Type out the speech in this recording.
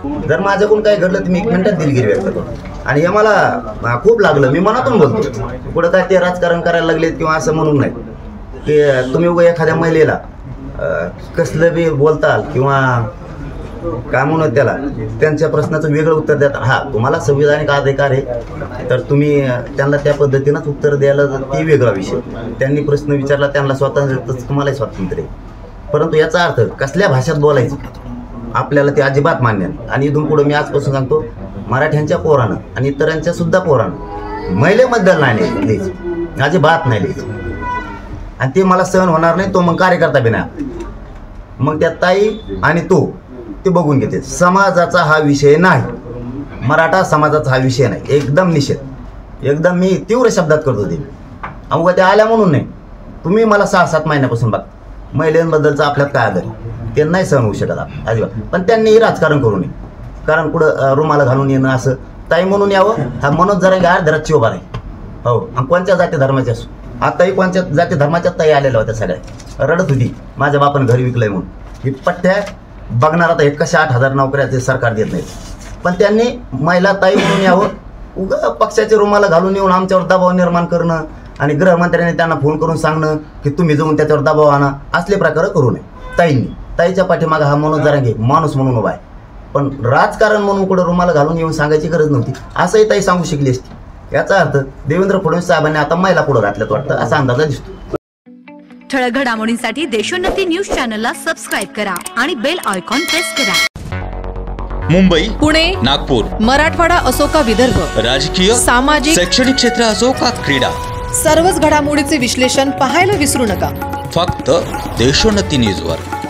जर माझ्याकडून काय घडलं तर मी 1 मिनिटात दिलगिरी व्यक्त करतो आणि हे मला खूप लागलं. मी मनातून बोलतो. पुढं काय ते राजकारण करायला लागलेत किंवा असं म्हणून नाही की तुम्ही उगा एखाद्या महिलेला कसलं बी बोलताल किंवा काय म्हणून त्याला त्यांच्या प्रश्नाचं वेगळं उत्तर देता. हा, तुम्हाला संविधानिक अधिकार आहे तर तुम्ही त्यांना त्या पद्धतीनंच उत्तर द्यायला ती वेगळा विषय. त्यांनी प्रश्न विचारला, त्यांना स्वातंत्र्य, तुम्हालाही स्वातंत्र्य आहे. परंतु याचा अर्थ कसल्या भाषेत बोलायचं आपल्याला ते अजिबात मान्य नाही. आणि इथून पुढे मी आजपासून सांगतो, मराठ्यांच्या पोरानं आणि इतरांच्या सुद्धा पोरानं महिलेबद्दल नाही लिहायचं, अजिबात नाही लिहायचं. आणि ते मला सहन होणार नाही. तो मग कार्यकर्ता बी नाही. मग त्या ताई आणि तो ते बघून घेते. समाजाचा हा विषय नाही, मराठा समाजाचा हा विषय नाही. एकदम निषेध, एकदम मी तीव्र शब्दात करतो ते. अवघा त्या आल्या म्हणून नाही. तुम्ही मला 6-7 महिन्यापासून बघ, महिलांबद्दलचा आपल्यात काय आदर ते नाही सहन होऊ शकत अजिबात. पण त्यांनीही राजकारण करू नये. कारण पुढं रुमाला घालून येणं असं ताई म्हणून यावं. हा मनोज जरांगे अर्धराची उभा आहे. हो, आणि कोणत्या जाती धर्माच्या असो. आताही कोणत्या जाती धर्माच्या ताई आलेल्या होत्या, सगळ्या रडत होती माझ्या बापानं घरी विकलंय म्हणून. ही पठ्ठ्या बघणार आता 8,000 नोकऱ्या ते सरकार देत नाहीत. पण त्यांनी महिला ताई म्हणून यावं. उगा पक्षाचे रुमाला घालून येऊन आमच्यावर दबाव निर्माण करणं आणि गृहमंत्र्यांनी त्यांना फोन करून सांगणं की तुम्ही जाऊन त्याच्यावर दबाव आणा, असले प्रकार करू नये. ताईच्या पाठीमागा हा मनोज जरांगे माणूस म्हणून उभा आहे. पण राजकारण म्हणून कुठं रुमाला घालून येऊन सांगायची गरज नव्हती, असंही ताई सांगू शिकली असती. याचा अर्थ देवेंद्र फडणवीस साहेबांनी आता महिला पुढे घातल्यात वाटतं, असा अंदाज दिसतो. ठळक घडामोडींसाठी देशोन्नती न्यूज चॅनलला सबस्क्राईब करा आणि बेल आयकॉन प्रेस करा. मुंबई, पुणे, नागपूर, मराठवाडा असो का विदर्भ, राजकीय, सामाजिक, शैक्षणिक क्षेत्र असो का क्रीडा, सर्वच घडामोडीचे विश्लेषण पाहायला विसरू नका. फक्त देशोन्नती न्यूजवर.